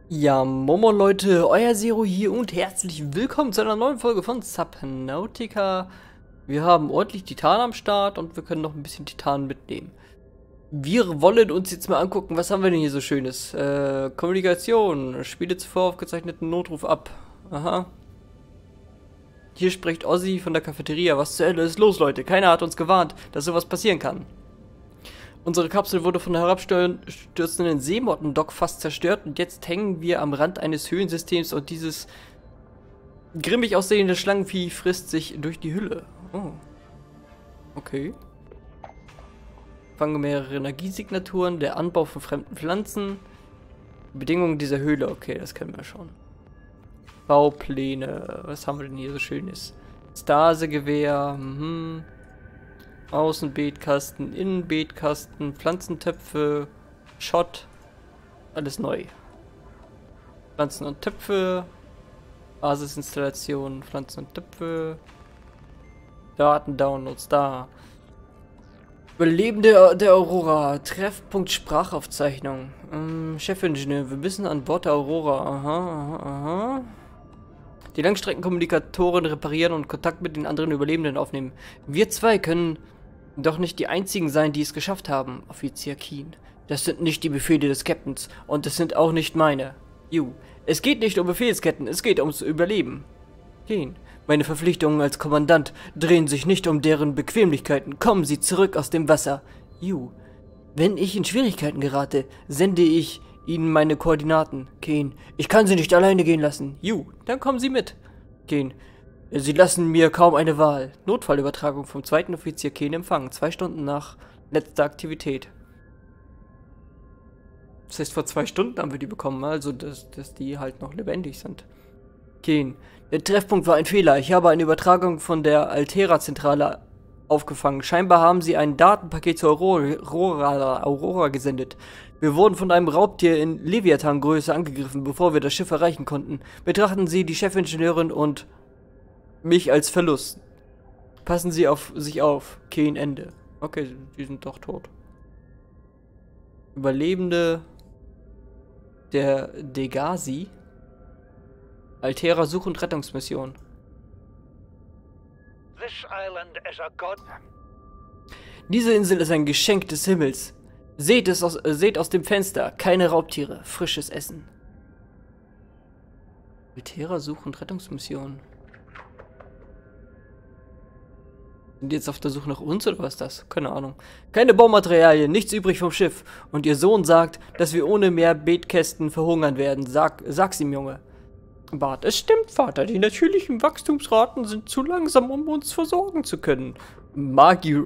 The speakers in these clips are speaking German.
Ja, Momo Leute, euer Zero hier und herzlich willkommen zu einer neuen Folge von Subnautica. Wir haben ordentlich Titan am Start und wir können noch ein bisschen Titan mitnehmen. Wir wollen uns jetzt mal angucken, was haben wir denn hier so Schönes? Kommunikation, spiele zuvor aufgezeichneten Notruf ab. Aha. Hier spricht Ozzy von der Cafeteria. Was zur Hölle ist los, Leute? Keiner hat uns gewarnt, dass sowas passieren kann. Unsere Kapsel wurde von der herabstürzenden Seemottendock fast zerstört und jetzt hängen wir am Rand eines Höhlensystems und dieses grimmig aussehende Schlangenvieh frisst sich durch die Hülle. Oh. Okay. Fange mehrere Energiesignaturen, der Anbau von fremden Pflanzen. Bedingungen dieser Höhle, okay, das kennen wir schon. Baupläne, was haben wir denn hier so Schönes? Stasegewehr, Außenbeetkasten, Innenbeetkasten, Pflanzentöpfe, Schott, alles neu. Pflanzen und Töpfe, Basisinstallation, Pflanzen und Töpfe, Datendownloads, da. Überlebende der Aurora, Treffpunkt Sprachaufzeichnung. Chefingenieur, wir müssen an Bord der Aurora, aha. Die Langstreckenkommunikatoren reparieren und Kontakt mit den anderen Überlebenden aufnehmen. Wir zwei können doch nicht die einzigen sein, die es geschafft haben, Offizier Keen. Das sind nicht die Befehle des Captains und es sind auch nicht meine. Es geht nicht um Befehlsketten, es geht ums Überleben. Keen, meine Verpflichtungen als Kommandant drehen sich nicht um deren Bequemlichkeiten. Kommen Sie zurück aus dem Wasser. Wenn ich in Schwierigkeiten gerate, sende ich Ihnen meine Koordinaten. Keen, ich kann Sie nicht alleine gehen lassen. Dann kommen Sie mit. Keen, Sie lassen mir kaum eine Wahl. Notfallübertragung vom zweiten Offizier Keen empfangen. 2 Stunden nach letzter Aktivität. Das heißt, vor 2 Stunden haben wir die bekommen, also dass die halt noch lebendig sind. Keen, der Treffpunkt war ein Fehler. Ich habe eine Übertragung von der Altera-Zentrale aufgefangen. Scheinbar haben sie ein Datenpaket zur Aurora gesendet. Wir wurden von einem Raubtier in Leviathan-Größe angegriffen, bevor wir das Schiff erreichen konnten. Betrachten Sie die Chefingenieurin und mich als Verlust. Passen Sie auf sich auf. Keen, Ende. Okay, die sind doch tot. Überlebende der Degasi. Altera Such- und Rettungsmission. Diese Insel ist ein Geschenk des Himmels. Seht aus dem Fenster. Keine Raubtiere. Frisches Essen. Altera Such- und Rettungsmission. Sind die jetzt auf der Suche nach uns oder was ist das? Keine Ahnung. Keine Baumaterialien, nichts übrig vom Schiff. Und ihr Sohn sagt, dass wir ohne mehr Beetkästen verhungern werden. Sag's ihm, Junge. Bart, es stimmt, Vater. Die natürlichen Wachstumsraten sind zu langsam, um uns versorgen zu können. Maggie.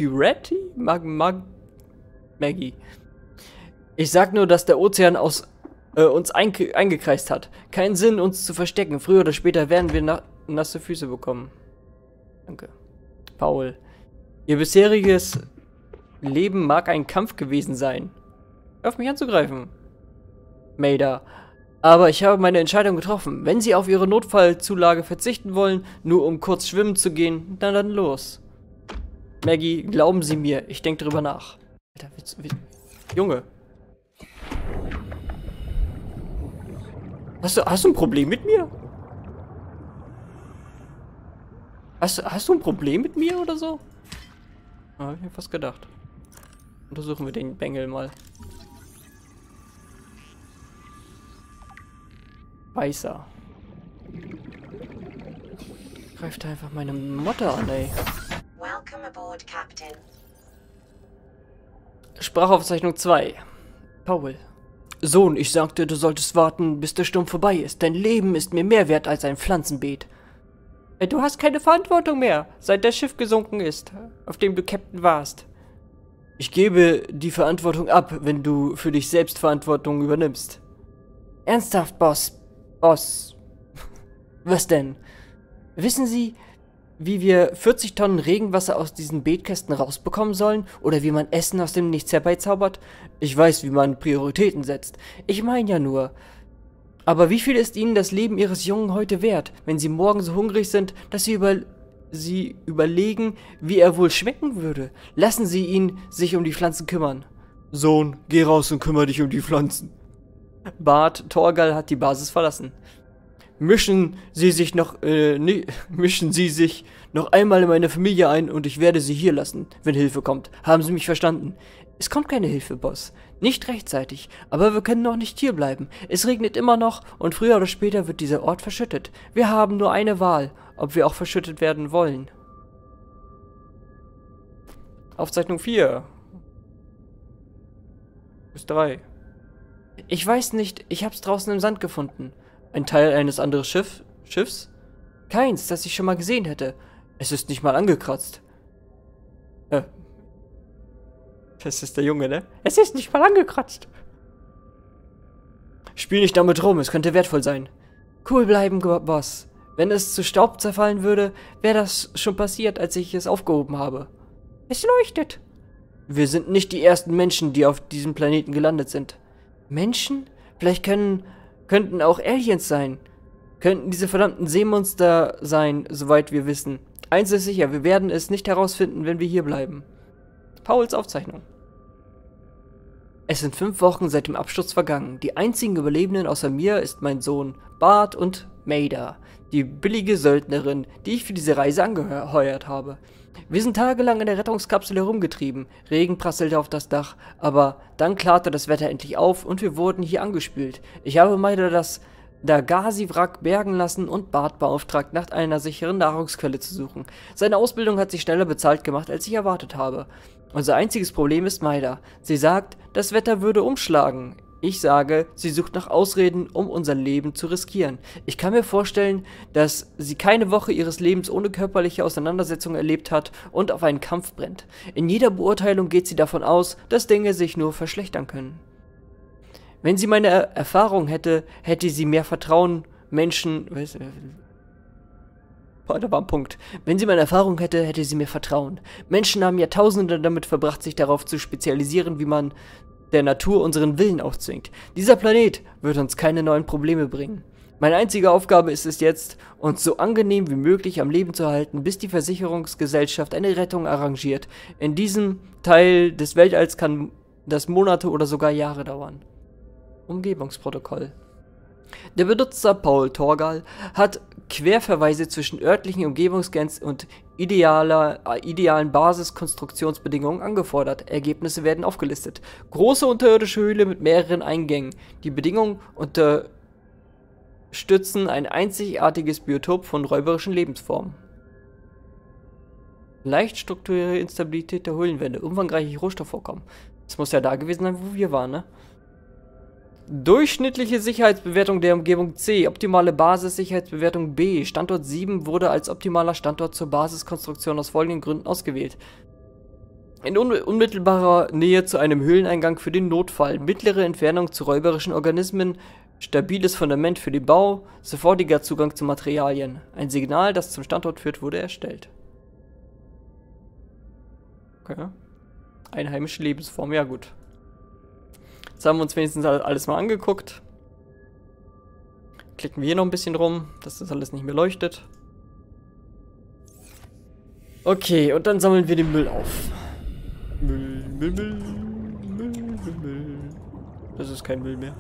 Ich sag nur, dass der Ozean uns eingekreist hat. Keinen Sinn, uns zu verstecken. Früher oder später werden wir nasse Füße bekommen. Danke. Paul. Ihr bisheriges Leben mag ein Kampf gewesen sein. Hör auf mich anzugreifen. Maida. Aber ich habe meine Entscheidung getroffen. Wenn Sie auf Ihre Notfallzulage verzichten wollen, nur um kurz schwimmen zu gehen, dann los. Maggie, glauben Sie mir, ich denke drüber nach. Alter, Junge. Hast du ein Problem mit mir? Hast du ein Problem mit mir oder so? Hab ich mir fast gedacht. Untersuchen wir den Bengel mal. Weißer. Greift einfach meine Motte an, ey. Welcome aboard, Captain. Sprachaufzeichnung 2. Paul. Sohn, ich sagte, du solltest warten, bis der Sturm vorbei ist. Dein Leben ist mir mehr wert als ein Pflanzenbeet. Du hast keine Verantwortung mehr, seit das Schiff gesunken ist, auf dem du Captain warst. Ich gebe die Verantwortung ab, wenn du für dich selbst Verantwortung übernimmst. Ernsthaft, Boss. Was denn? Wissen Sie, wie wir 40 Tonnen Regenwasser aus diesen Beetkästen rausbekommen sollen? Oder wie man Essen aus dem Nichts herbeizaubert? Ich weiß, wie man Prioritäten setzt. Ich meine ja nur. Aber wie viel ist Ihnen das Leben Ihres Jungen heute wert, wenn Sie morgen so hungrig sind, dass Sie überlegen, wie er wohl schmecken würde? Lassen Sie ihn sich um die Pflanzen kümmern. Sohn, geh raus und kümmere dich um die Pflanzen. Bart Torgal hat die Basis verlassen. Mischen Sie sich noch einmal in meine Familie ein und ich werde Sie hier lassen, wenn Hilfe kommt. Haben Sie mich verstanden? Es kommt keine Hilfe, Boss. Nicht rechtzeitig, aber wir können noch nicht hier bleiben. Es regnet immer noch und früher oder später wird dieser Ort verschüttet. Wir haben nur eine Wahl, ob wir auch verschüttet werden wollen. Aufzeichnung 4. Bis 3. Ich weiß nicht, ich hab's draußen im Sand gefunden. Ein Teil eines anderen Schiffs? Keins, das ich schon mal gesehen hätte. Es ist nicht mal angekratzt. Das ist der Junge, ne? Es ist nicht mal angekratzt. Spiel nicht damit rum, es könnte wertvoll sein. Cool bleiben, Boss. Wenn es zu Staub zerfallen würde, wäre das schon passiert, als ich es aufgehoben habe. Es leuchtet. Wir sind nicht die ersten Menschen, die auf diesem Planeten gelandet sind. Menschen? Vielleicht könnten auch Aliens sein. Könnten diese verdammten Seemonster sein, soweit wir wissen. Eins ist sicher, wir werden es nicht herausfinden, wenn wir hier bleiben. Pauls Aufzeichnung. Es sind 5 Wochen seit dem Absturz vergangen. Die einzigen Überlebenden außer mir ist mein Sohn Bart und Maida, die billige Söldnerin, die ich für diese Reise angeheuert habe. Wir sind tagelang in der Rettungskapsel herumgetrieben, Regen prasselte auf das Dach, aber dann klarte das Wetter endlich auf und wir wurden hier angespült. Ich habe Maida das Dagazi-Wrack bergen lassen und Bart beauftragt, nach einer sicheren Nahrungsquelle zu suchen. Seine Ausbildung hat sich schneller bezahlt gemacht, als ich erwartet habe. Unser einziges Problem ist Maida. Sie sagt, das Wetter würde umschlagen. Ich sage, sie sucht nach Ausreden, um unser Leben zu riskieren. Ich kann mir vorstellen, dass sie keine Woche ihres Lebens ohne körperliche Auseinandersetzung erlebt hat und auf einen Kampf brennt. In jeder Beurteilung geht sie davon aus, dass Dinge sich nur verschlechtern können. Wenn sie meine Erfahrung hätte, hätte sie mehr Vertrauen Menschen... Da war ein Punkt. Wenn sie meine Erfahrung hätte, hätte sie mir Vertrauen. Menschen haben Jahrtausende damit verbracht, sich darauf zu spezialisieren, wie man der Natur unseren Willen aufzwingt. Dieser Planet wird uns keine neuen Probleme bringen. Meine einzige Aufgabe ist es jetzt, uns so angenehm wie möglich am Leben zu halten, bis die Versicherungsgesellschaft eine Rettung arrangiert. In diesem Teil des Weltalls kann das Monate oder sogar Jahre dauern. Umgebungsprotokoll. Der Benutzer Paul Torgal hat Querverweise zwischen örtlichen Umgebungsgrenzen und idealen Basiskonstruktionsbedingungen angefordert. Ergebnisse werden aufgelistet. Große unterirdische Höhle mit mehreren Eingängen. Die Bedingungen unterstützen ein einzigartiges Biotop von räuberischen Lebensformen. Leicht strukturierte Instabilität der Höhlenwände, umfangreiche Rohstoffvorkommen. Das muss ja da gewesen sein, wo wir waren, ne? Durchschnittliche Sicherheitsbewertung der Umgebung C, optimale Basissicherheitsbewertung B. Standort 7 wurde als optimaler Standort zur Basiskonstruktion aus folgenden Gründen ausgewählt. In unmittelbarer Nähe zu einem Höhleneingang für den Notfall, mittlere Entfernung zu räuberischen Organismen, stabiles Fundament für den Bau, sofortiger Zugang zu Materialien. Ein Signal, das zum Standort führt, wurde erstellt. Okay. Einheimische Lebensform, ja gut. Jetzt haben wir uns wenigstens alles mal angeguckt. Klicken wir hier noch ein bisschen rum, dass das alles nicht mehr leuchtet. Okay, und dann sammeln wir den Müll auf. Müll. Das ist kein Müll mehr.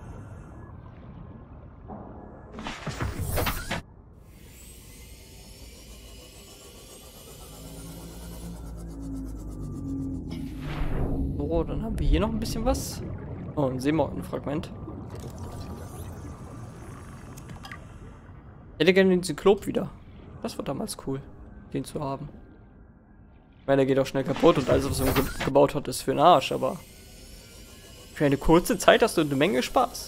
So, dann haben wir hier noch ein bisschen was. Oh, ein Seemortenfragment. Ich hätte gerne den Zyklop wieder. Das war damals cool, den zu haben. Ich meine, der geht auch schnell kaputt und alles, was man gebaut hat, ist für den Arsch, aber für eine kurze Zeit hast du eine Menge Spaß.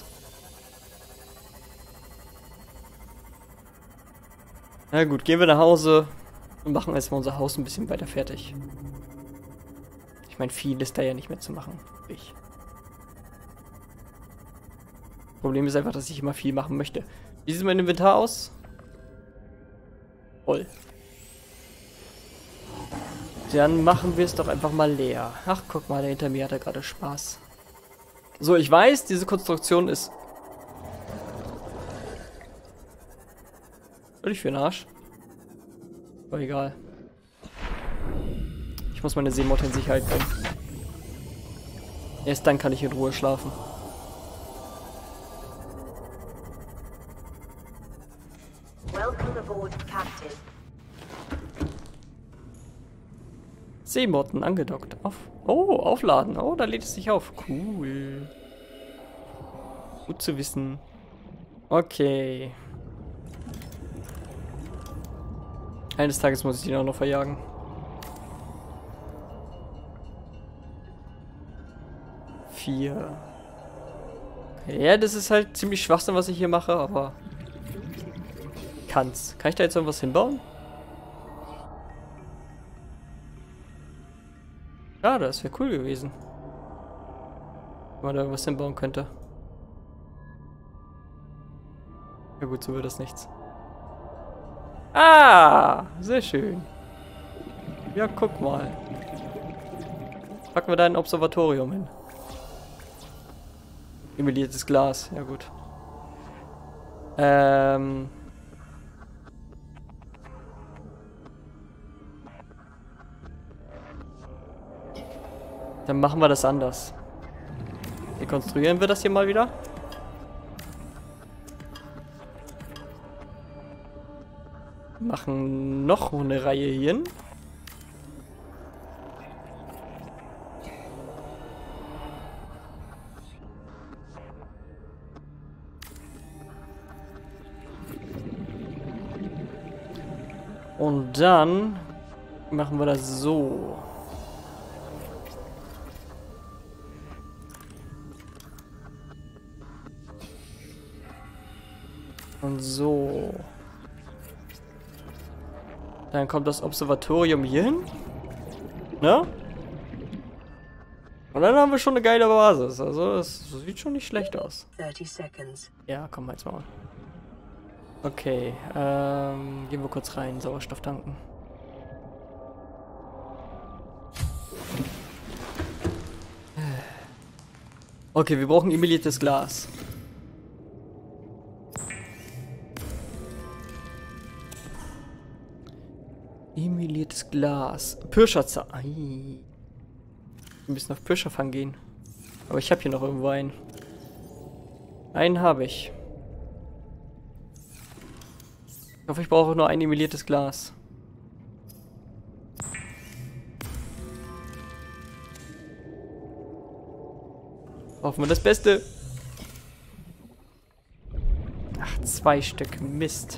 Na gut, gehen wir nach Hause und machen erstmal unser Haus ein bisschen weiter fertig. Ich meine, viel ist da ja nicht mehr zu machen. Problem ist einfach, dass ich immer viel machen möchte. Wie sieht mein Inventar aus? Voll. Dann machen wir es doch einfach mal leer. Ach, guck mal, der hinter mir hat ja gerade Spaß. So, ich weiß, diese Konstruktion ist völlig für den Arsch. Aber egal. Ich muss meine Seemotte in Sicherheit bringen. Erst dann kann ich in Ruhe schlafen. Welcome aboard, Captain. Seemotten angedockt. Oh, aufladen. Oh, da lädt es sich auf. Cool. Gut zu wissen. Okay. Eines Tages muss ich ihn auch noch verjagen. Vier. Okay, ja, das ist halt ziemlich Schwachsinn, was ich hier mache, aber... Kann ich da jetzt irgendwas hinbauen? Ja, das wäre cool gewesen. Wenn man da irgendwas hinbauen könnte. Ja gut, so wird das nichts. Ah, sehr schön. Ja, guck mal. Packen wir da ein Observatorium hin. Emuliertes Glas, ja gut. Dann machen wir das anders. Rekonstruieren wir das hier mal wieder. Machen noch eine Reihe hier hin. Und dann machen wir das so. Und so. Dann kommt das Observatorium hier hin. Ne? Und dann haben wir schon eine geile Basis. Also, das sieht schon nicht schlecht aus. 30 seconds. Ja, komm, jetzt mal. Okay, gehen wir kurz rein, Sauerstoff tanken. Okay, wir brauchen emuliertes Glas. Emuliertes Glas. Pirscherzer. Wir müssen auf Pirscherfang gehen. Aber ich habe hier noch irgendwo einen. Einen habe ich. Ich hoffe, ich brauche nur ein emuliertes Glas. Hoffen wir das Beste. Ach, 2 Stück. Mist.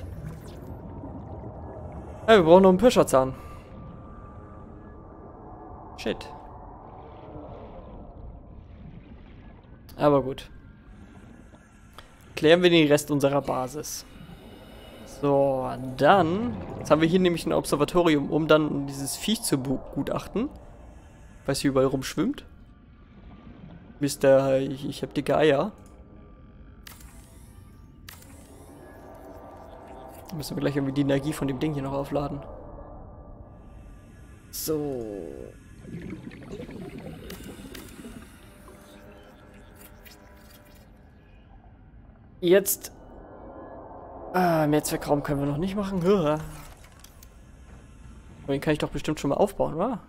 Ja, wir brauchen noch einen Pirscherzahn. Shit. Aber gut. Klären wir den Rest unserer Basis. So, dann... Jetzt haben wir hier nämlich ein Observatorium, um dann dieses Viech zu begutachten. Was hier überall rumschwimmt. Mister, ich hab dicke Eier. Müssen wir gleich irgendwie die Energie von dem Ding hier noch aufladen. So. Jetzt. Mehrzweckraum können wir noch nicht machen. Aber den kann ich doch bestimmt schon mal aufbauen, oder?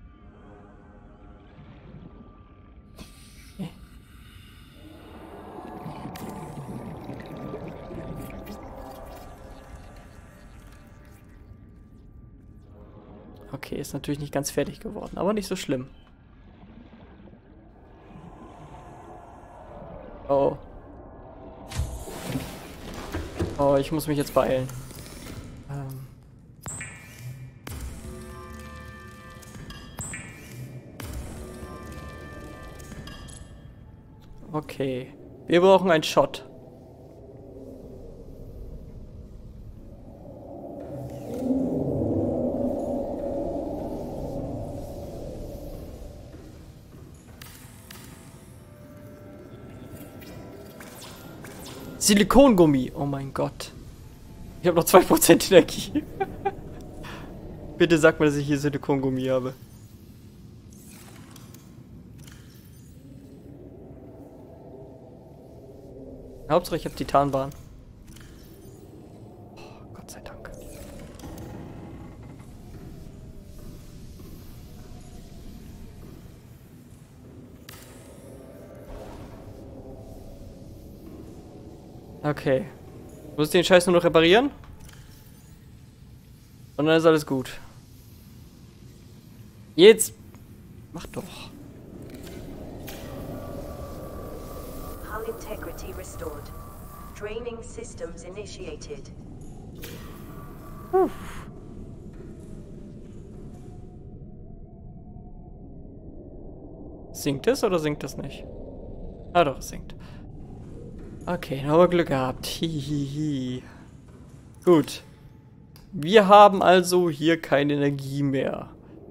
Okay, ist natürlich nicht ganz fertig geworden, aber nicht so schlimm. Oh. Oh, ich muss mich jetzt beeilen. Okay. Wir brauchen einen Shot. Silikongummi. Oh mein Gott. Ich habe noch 2% Energie. Bitte sag mal, dass ich hier Silikongummi habe. Hauptsache ich habe Titanbahn. Oh, Gott sei Dank. Okay. Muss ich den Scheiß nur noch reparieren? Und dann ist alles gut. Jetzt. Mach doch. Hull integrity restored. Draining systems initiated. Sinkt es oder sinkt es nicht? Ah doch, es sinkt. Okay, dann haben wir Glück gehabt. Hihihi. Gut. Wir haben also hier keine Energie mehr.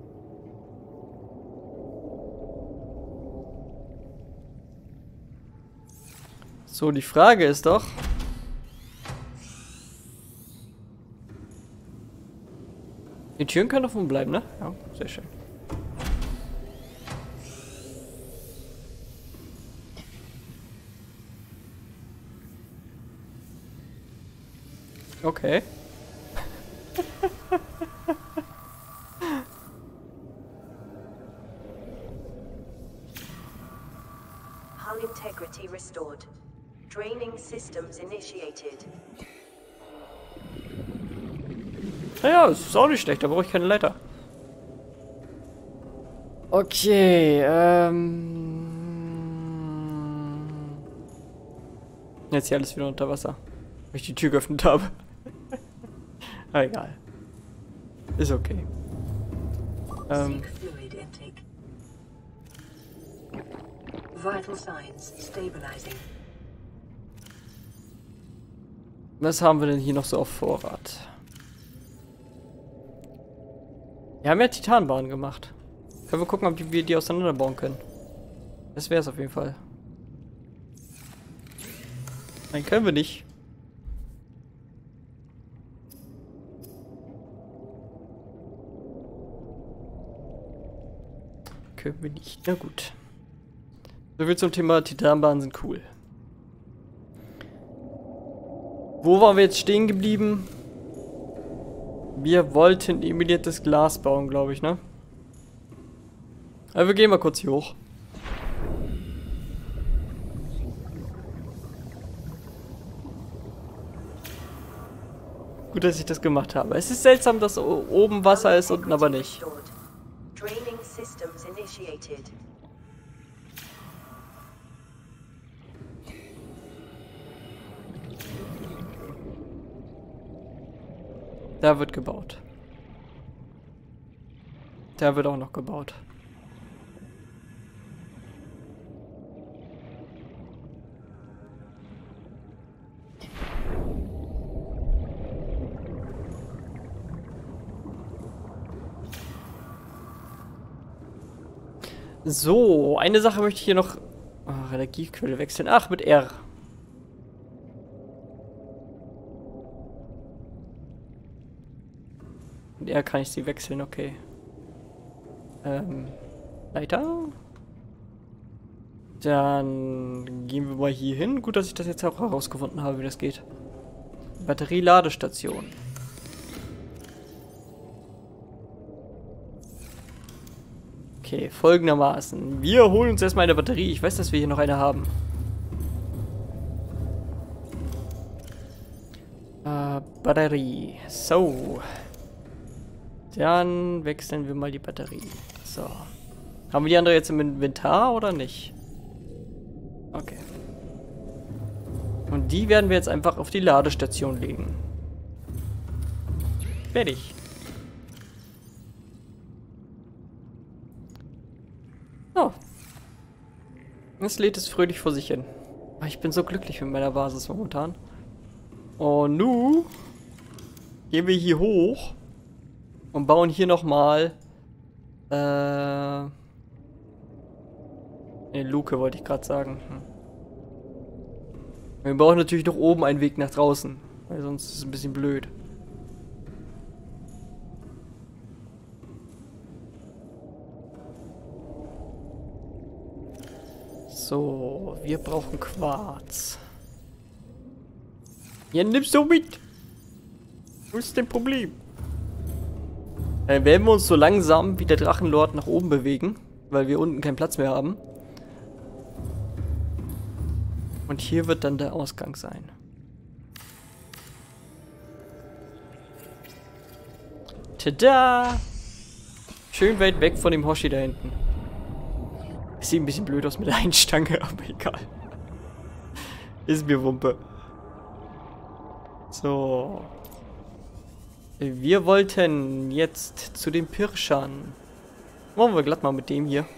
So, die Frage ist doch... Die Türen können offen bleiben, ne? Ja, sehr schön. Okay. Hull integrity restored. Draining systems initiated. Naja, es ist auch nicht schlecht, da brauche ich keine Leiter. Okay, jetzt hier alles wieder unter Wasser. Weil ich die Tür geöffnet habe. Aber egal. Ist okay. Seek fluid intake. Vital signs stabilizing. Was haben wir denn hier noch so auf Vorrat? Wir haben ja Titanbahnen gemacht. Können wir gucken, ob wir die auseinanderbauen können. Das wäre es auf jeden Fall. Nein, können wir nicht. Können wir nicht. Na gut. So viel zum Thema Titanbahnen sind cool. Wo waren wir jetzt stehen geblieben? Wir wollten emiriertes Glas bauen, glaube ich, ne? Aber wir gehen mal kurz hier hoch. Gut, dass ich das gemacht habe. Es ist seltsam, dass oben Wasser ist, unten aber nicht. Draining systems initiated. Da wird gebaut. Da wird auch noch gebaut. So, eine Sache möchte ich hier noch... Oh, Energiequelle wechseln. Ach, mit R. Mit R kann ich sie wechseln, okay. Weiter. Dann gehen wir mal hier hin. Gut, dass ich das jetzt auch herausgefunden habe, wie das geht. Batterieladestation. Okay, folgendermaßen. Wir holen uns erstmal eine Batterie. Ich weiß, dass wir hier noch eine haben. Batterie. So. Dann wechseln wir mal die Batterie. So. Haben wir die andere jetzt im Inventar oder nicht? Okay. Und die werden wir jetzt einfach auf die Ladestation legen. Fertig. Oh. Jetzt lädt es fröhlich vor sich hin. Ich bin so glücklich mit meiner Basis momentan. Und nun gehen wir hier hoch und bauen hier nochmal eine Luke, wollte ich gerade sagen. Wir brauchen natürlich noch oben einen Weg nach draußen, weil sonst ist es ein bisschen blöd. So, wir brauchen Quarz. Ja, nimmst du mit. Wo ist denn Problem? Dann werden wir uns so langsam wie der Drachenlord nach oben bewegen, weil wir unten keinen Platz mehr haben. Und hier wird dann der Ausgang sein. Tada! Schön weit weg von dem Hoshi da hinten. Sieht ein bisschen blöd aus mit der Einstange, aber egal. Ist mir Wumpe. So. Wir wollten jetzt zu den Pirschern. Machen wir glatt mal mit dem hier.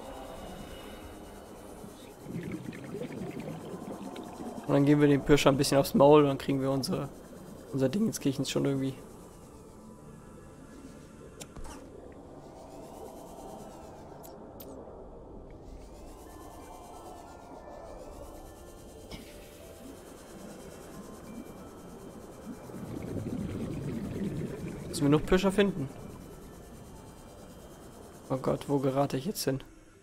Und dann geben wir den Pirscher ein bisschen aufs Maul und dann kriegen wir unser Ding ins Kirchens schon irgendwie. Müssen wir noch Pirscher finden? Oh Gott, wo gerate ich jetzt hin?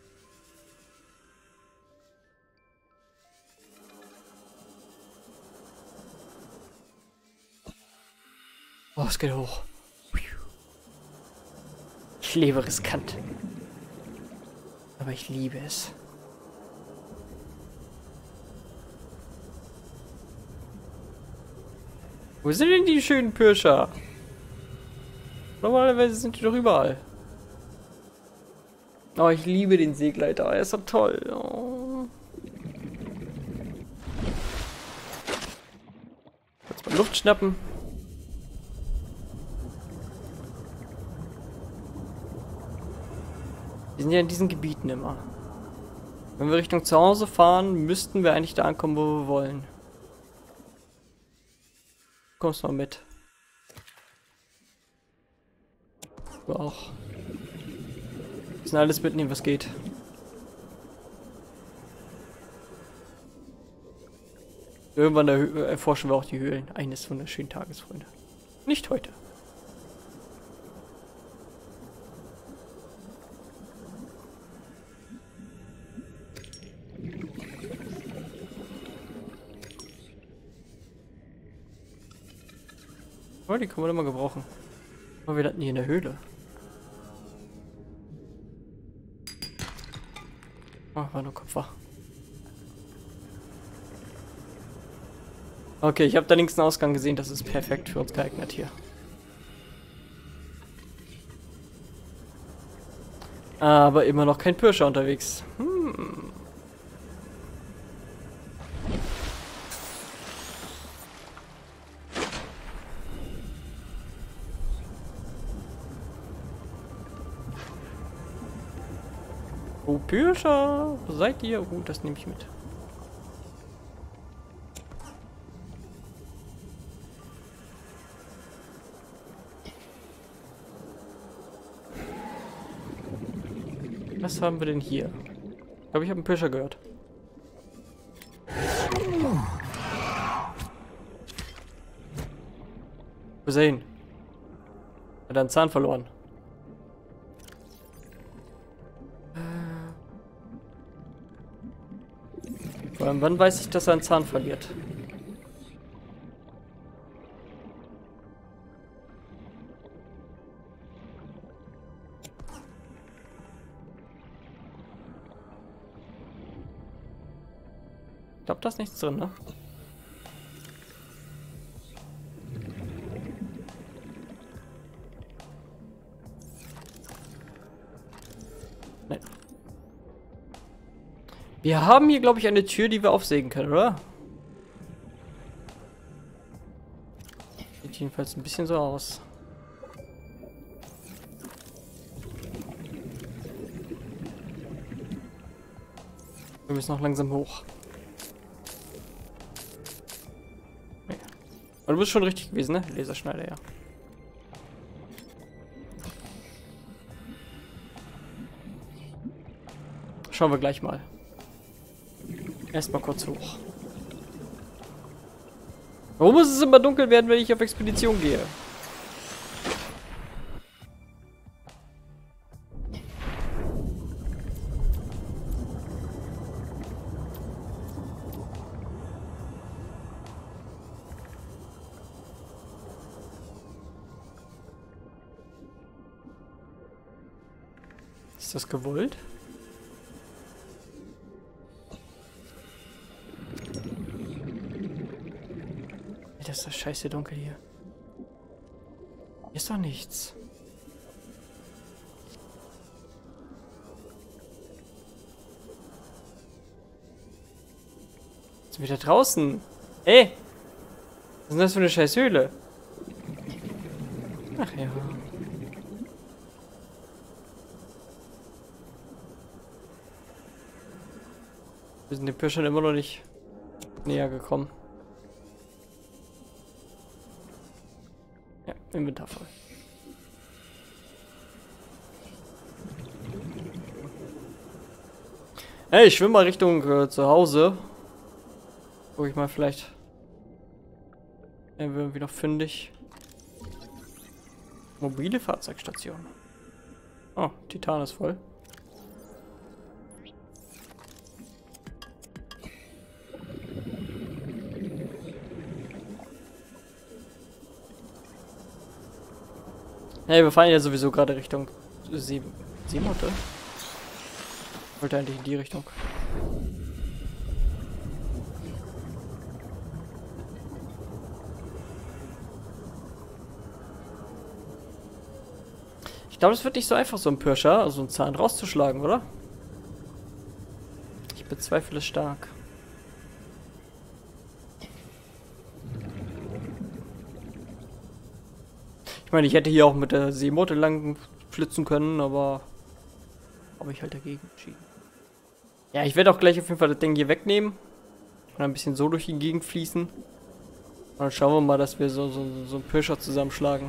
Oh, es geht hoch. Ich lebe riskant. Aber ich liebe es. Wo sind denn die schönen Pirscher? Normalerweise sind die doch überall. Oh, ich liebe den Seegleiter. Er ist so toll. Oh. Kurz mal Luft schnappen. Wir sind ja in diesen Gebieten immer. Wenn wir Richtung zu Hause fahren, müssten wir eigentlich da ankommen, wo wir wollen. Kommst mal mit. Du auch. Wir müssen alles mitnehmen, was geht. Irgendwann erforschen wir auch die Höhlen eines wunderschönen Tages, Freunde. Nicht heute. Oh, die können wir doch mal gebrauchen. Oh, wir landen hier in der Höhle. Oh, war nur Kupfer. Okay, ich habe da links einen Ausgang gesehen. Das ist perfekt für uns geeignet hier. Aber immer noch kein Pirscher unterwegs. Oh, Pirscher! Wo seid ihr? Oh, das nehme ich mit. Was haben wir denn hier? Ich glaube, ich habe einen Pirscher gehört. Wo ist er hin? Hat er einen Zahn verloren? Vor allem, wann weiß ich, dass er einen Zahn verliert? Ich glaube, da ist nichts drin, ne? Nein. Wir haben hier, glaube ich, eine Tür, die wir aufsägen können, oder? Sieht jedenfalls ein bisschen so aus. Wir müssen noch langsam hoch. Nee. Aber du bist schon richtig gewesen, ne? Laserschneider, ja. Schauen wir gleich mal. Erstmal kurz hoch. Warum muss es immer dunkel werden, wenn ich auf Expedition gehe? Ist das gewollt? Das ist doch scheiße dunkel hier. Hier ist doch nichts. Jetzt wieder draußen. Ey! Was ist denn das für eine scheiß Höhle? Ach ja. Wir sind dem Pirschern immer noch nicht näher gekommen. Ja, Inventar voll. Hey, ich schwimme mal Richtung zu Hause. Guck ich mal, vielleicht werden wir irgendwie noch fündig. Mobile Fahrzeugstation. Oh, Titan ist voll. Hey, wir fahren ja sowieso gerade Richtung Seemotte. Wollte eigentlich in die Richtung. Ich glaube, es wird nicht so einfach, so ein Pirscher, also einen Zahn rauszuschlagen, oder? Ich bezweifle es stark. Ich meine, ich hätte hier auch mit der Seemotte lang flitzen können, aber habe ich halt dagegen entschieden. Ja, ich werde auch gleich auf jeden Fall das Ding hier wegnehmen und ein bisschen so durch die Gegend fließen. Und dann schauen wir mal, dass wir so einen Pirscher zusammenschlagen.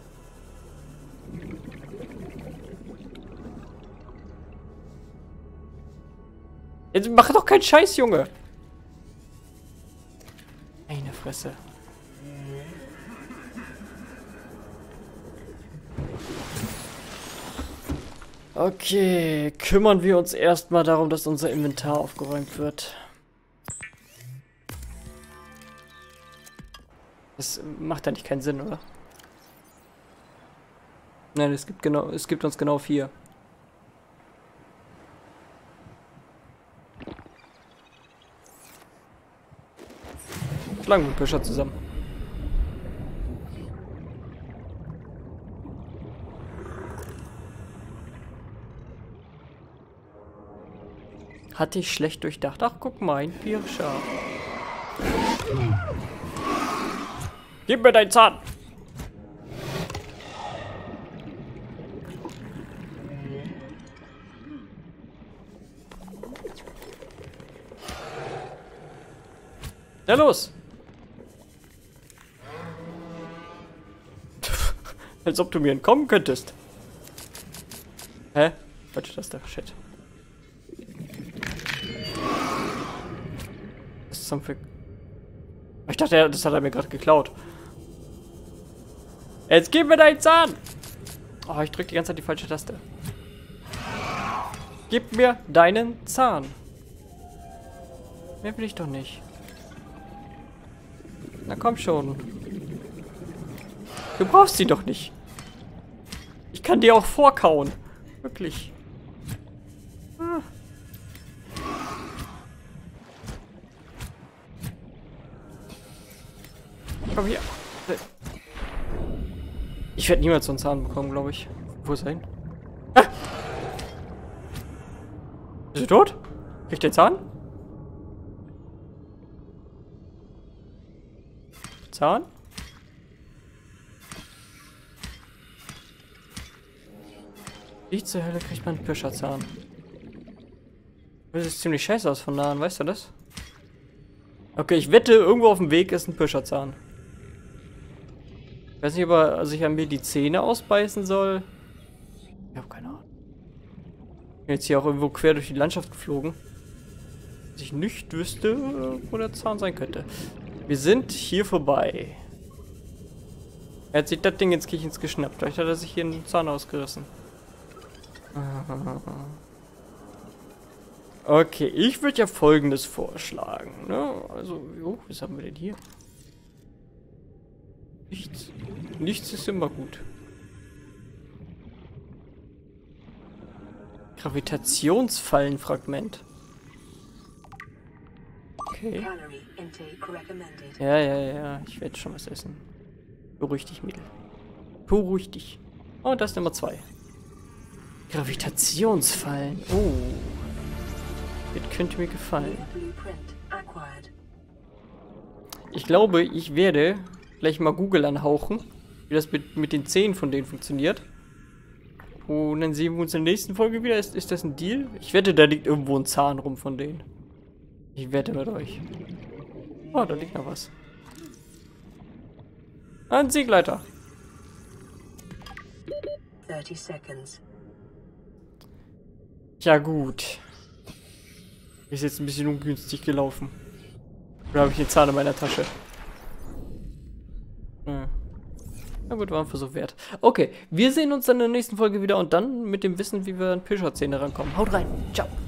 Jetzt mach doch keinen Scheiß, Junge! Meine Fresse. Okay, kümmern wir uns erstmal darum, dass unser Inventar aufgeräumt wird. Das macht ja nicht keinen Sinn, oder? Nein, es gibt uns genau 4. Schlagen wir Pirscher zusammen. Hatte ich schlecht durchdacht. Ach, guck mal, ein Pirscher. Gib mir deinen Zahn! Ja, los! Als ob du mir entkommen könntest. Hä? Falsche Taste. Shit. Was ist das für... Ich dachte, das hat er mir gerade geklaut. Jetzt gib mir deinen Zahn! Oh, ich drücke die ganze Zeit die falsche Taste. Gib mir deinen Zahn. Mehr will ich doch nicht. Na komm schon. Du brauchst sie doch nicht. Ich kann dir auch vorkauen. Wirklich. Ah. Komm hier. Ich werde niemals so einen Zahn bekommen, glaube ich. Wo ist er hin? Ah! Bist du tot? Kriegt der Zahn? Zahn? Wie zur Hölle kriegt man einen Pirscherzahn? Das sieht ziemlich scheiße aus von nahen, weißt du das? Okay, ich wette, irgendwo auf dem Weg ist ein Pirscherzahn. Ich weiß nicht, ob er sich an mir die Zähne ausbeißen soll. Ich habe keine Ahnung. Ich bin jetzt hier auch irgendwo quer durch die Landschaft geflogen. Dass ich nicht wüsste, wo der Zahn sein könnte. Wir sind hier vorbei. Er hat sich das Ding ins Kichens geschnappt. Vielleicht hat er sich hier einen Zahn ausgerissen. Okay, ich würde ja Folgendes vorschlagen. Ne? Also, was haben wir denn hier? Nichts. Nichts ist immer gut. Gravitationsfallenfragment. Okay. Ja. Ich werde schon was essen. Beruhig dich, Mädel. Beruhig dich. Oh, das ist Nummer 2. Gravitationsfallen. Oh. Das könnte mir gefallen. Ich glaube, ich werde gleich mal Google anhauchen, wie das mit den Zähnen von denen funktioniert. Und dann sehen wir uns in der nächsten Folge wieder. Ist das ein Deal? Ich wette, da liegt irgendwo ein Zahn rum von denen. Ich wette mit euch. Oh, da liegt noch was. Ein Siegleiter. 30 seconds. Ja gut. Ist jetzt ein bisschen ungünstig gelaufen. Oder habe ich den Zahn in meiner Tasche? Hm. Na gut, war ein Versuch wert. Okay, wir sehen uns dann in der nächsten Folge wieder und dann mit dem Wissen, wie wir an Pilcher-Zähne rankommen. Haut rein. Ciao.